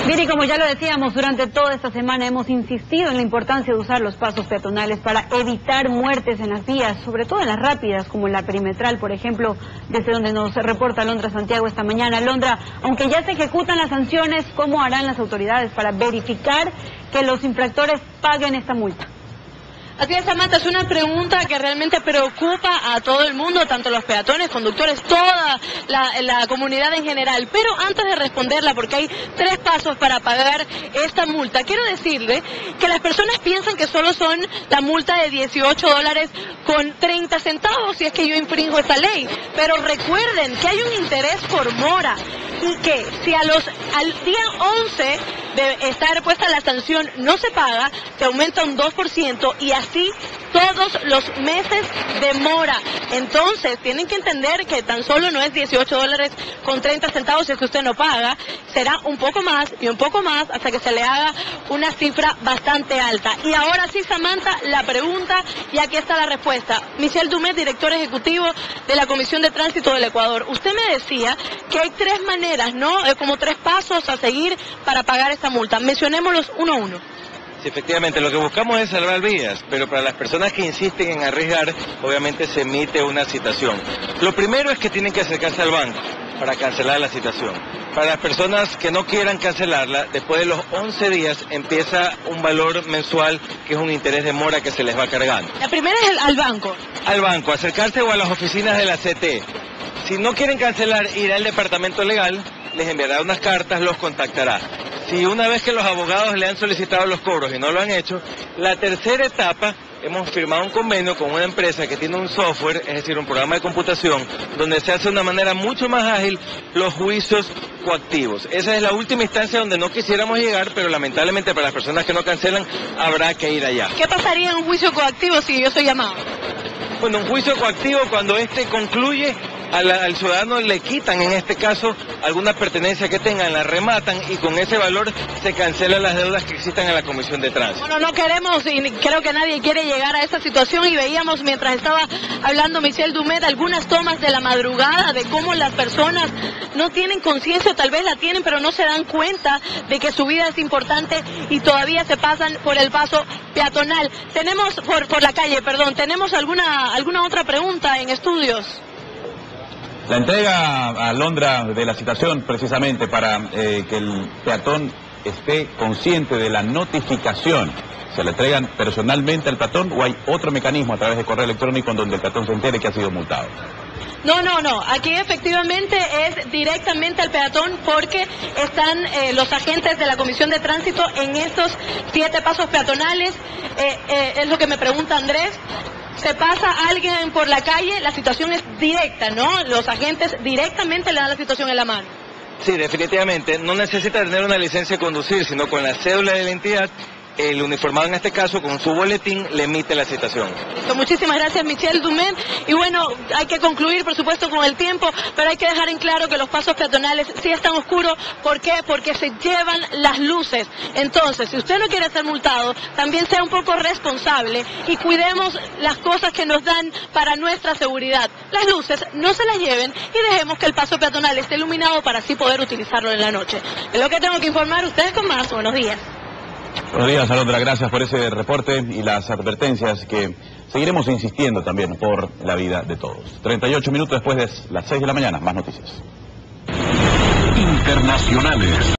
Bien, y como ya lo decíamos, durante toda esta semana hemos insistido en la importancia de usar los pasos peatonales para evitar muertes en las vías, sobre todo en las rápidas, como en la perimetral, por ejemplo, desde donde nos reporta Alondra Santiago esta mañana. Alondra, aunque ya se ejecutan las sanciones, ¿cómo harán las autoridades para verificar que los infractores paguen esta multa? Así es, Samantha, es una pregunta que realmente preocupa a todo el mundo, tanto los peatones, conductores, toda la comunidad en general. Pero antes de responderla, porque hay 3 pasos para pagar esta multa, quiero decirle que las personas piensan que solo son la multa de $18 con 30 centavos si es que yo infringo esta ley. Pero recuerden que hay un interés por mora y que si al día 11 de estar puesta la sanción no se paga, se aumenta un 2% y así todos los meses de mora. Entonces, tienen que entender que tan solo no es $18 con 30 centavos si es que usted no paga, será un poco más y un poco más hasta que se le haga una cifra bastante alta. Y ahora sí, Samantha, la pregunta, y aquí está la respuesta. Michel Dumet, director ejecutivo de la Comisión de Tránsito del Ecuador. Usted me decía que hay 3 maneras, ¿no? Como 3 pasos a seguir para pagar esta multa. Mencionémoslos uno a uno. Sí, efectivamente, lo que buscamos es salvar vidas, pero para las personas que insisten en arriesgar, obviamente se emite una citación. Lo primero es que tienen que acercarse al banco para cancelar la citación. Para las personas que no quieran cancelarla, después de los 11 días empieza un valor mensual que es un interés de mora que se les va cargando. La primera es al banco. Al banco, acercarse o a las oficinas de la CT. Si no quieren cancelar, ir al departamento legal, les enviará unas cartas, los contactará. Si una vez que los abogados le han solicitado los cobros y no lo han hecho, la tercera etapa, hemos firmado un convenio con una empresa que tiene un software, es decir, un programa de computación, donde se hace de una manera mucho más ágil los juicios coactivos. Esa es la última instancia donde no quisiéramos llegar, pero lamentablemente para las personas que no cancelan, habrá que ir allá. ¿Qué pasaría en un juicio coactivo si yo soy llamado? Bueno, un juicio coactivo cuando este concluye, al ciudadano le quitan, en este caso, alguna pertenencia que tengan, la rematan y con ese valor se cancelan las deudas que existan en la Comisión de Tránsito. Bueno, no queremos y creo que nadie quiere llegar a esa situación y veíamos mientras estaba hablando Michel Dumet algunas tomas de la madrugada de cómo las personas no tienen conciencia, o tal vez la tienen pero no se dan cuenta de que su vida es importante y todavía se pasan por el paso peatonal. Tenemos, por la calle, perdón, ¿tenemos alguna otra pregunta en estudios? La entrega a Alondra de la citación precisamente para que el peatón esté consciente de la notificación. ¿Se le entregan personalmente al peatón o hay otro mecanismo a través de correo electrónico en donde el peatón se entere que ha sido multado? No, aquí efectivamente es directamente al peatón porque están los agentes de la Comisión de Tránsito en estos 7 pasos peatonales, es lo que me pregunta Andrés. Se pasa alguien por la calle, la situación es directa, ¿no? Los agentes directamente le dan la situación en la mano. Sí, definitivamente. No necesita tener una licencia de conducir, sino con la cédula de la entidad, el uniformado en este caso, con su boletín, le emite la citación. Listo, muchísimas gracias, Michel Dumet. Y bueno, hay que concluir, por supuesto, con el tiempo, pero hay que dejar en claro que los pasos peatonales sí están oscuros. ¿Por qué? Porque se llevan las luces. Entonces, si usted no quiere ser multado, también sea un poco responsable y cuidemos las cosas que nos dan para nuestra seguridad. Las luces no se las lleven y dejemos que el paso peatonal esté iluminado para así poder utilizarlo en la noche. Es lo que tengo que informar. Ustedes con más. Buenos días. Buenos días, Alondra, gracias por ese reporte y las advertencias que seguiremos insistiendo también por la vida de todos. 38 minutos después de las 6 de la mañana, más noticias. Internacionales.